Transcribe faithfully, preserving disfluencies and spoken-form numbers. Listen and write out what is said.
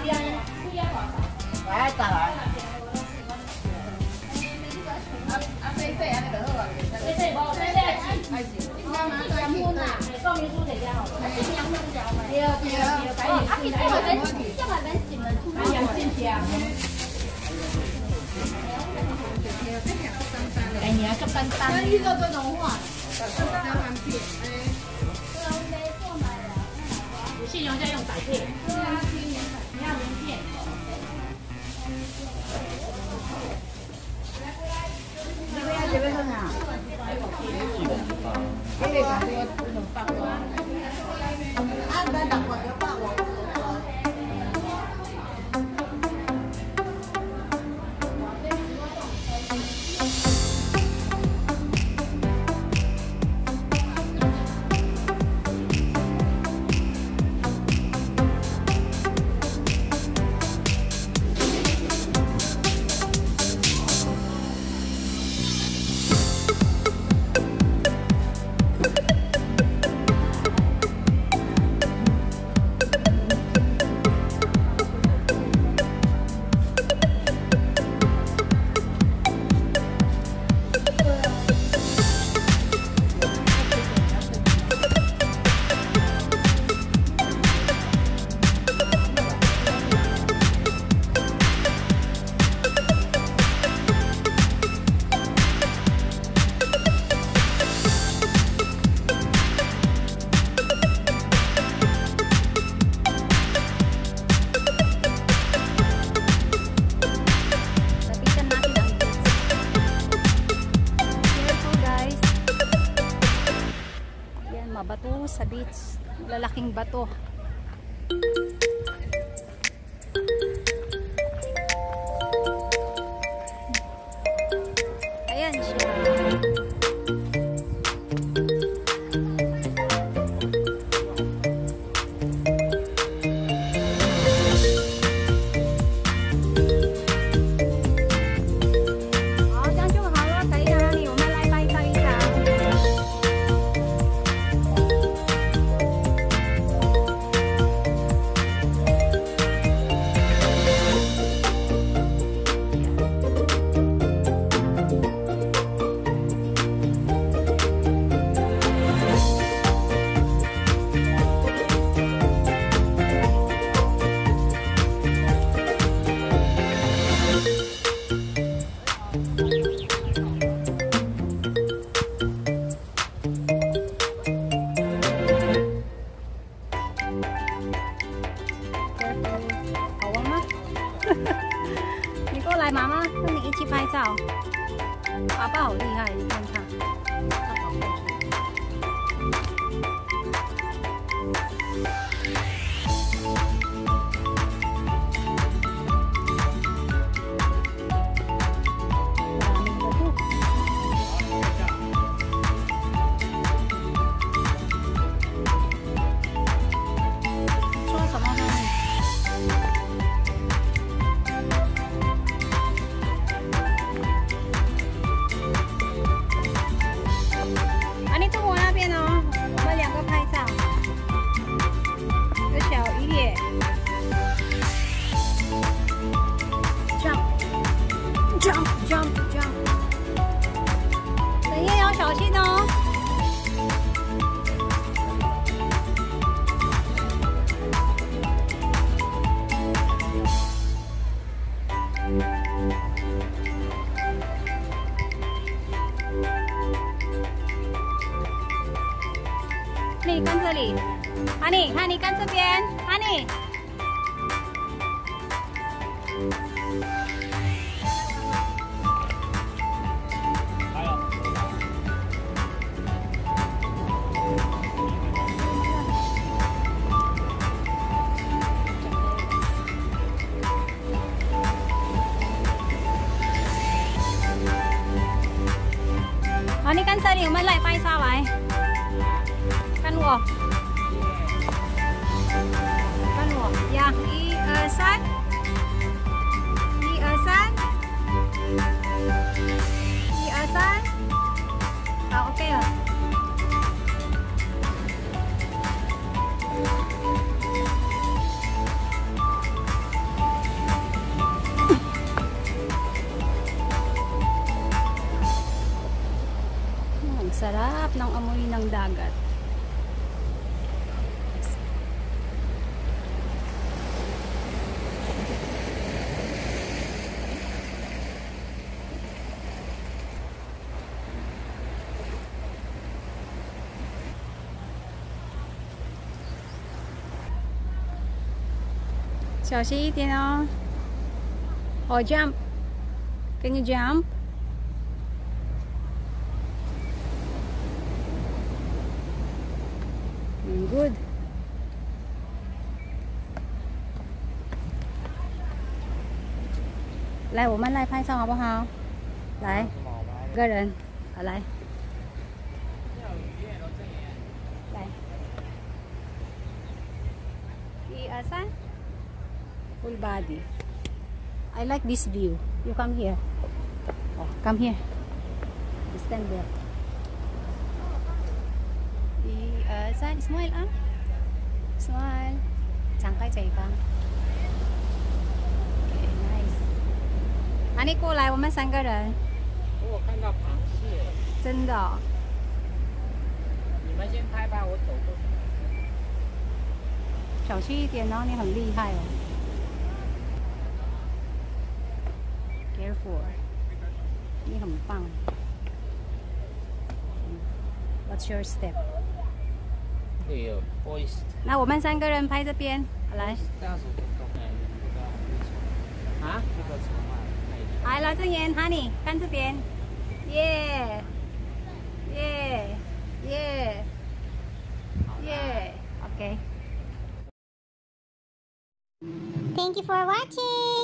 来，再来。 啊啊，细细安尼就好啊。 细细无，细细爱钱。 香薰啊， 说明书摕遮吼。 香薰条嘛。 对对对，改哦，啊，其实我们这个人进了出改良进香。改良个单单。 但遇到这种话，这是在翻片，哎。 有信用再用百片。 对啊，今年你要名片。 这个要这边看啊。这个感觉这种八卦。啊，咱打过就八卦。 Bato sa beach, lalaking bato. Ayan siya.你过来，妈妈跟你一起拍照。阿爸好厉害，你看他，他跑过去。Jump, jump, jump！ 等一下要小心哦。你看这里，哈尼，哈尼看这边，哈尼。好，你看这里，我们来拍照来，看我，看我呀，一二三，一二三，一二三，好 ，OK 了。 小心一点哦。Oh, jump. Can you jump? Good. 来，我们来拍照好不好？来，一个人，好来，来，一二三 ，full body. I like this view. You come here. Oh, come here. You stand there. 一二三 ，smile 啊 ，smile， 张开嘴巴。阿妮过来，我们三个人。 我看到螃蟹。 真的、哦。 你们先拍吧，我走过去。 小心一点哦，你很厉害哦。Careful， 你很棒。What's your step？ 对有 boys。 那我们三个人拍这边，来。 这样子动动。啊？这个车嘛。 来，老郑言 ，Honey， 看这边，耶，耶，耶，耶 ，OK。Thank you for watching.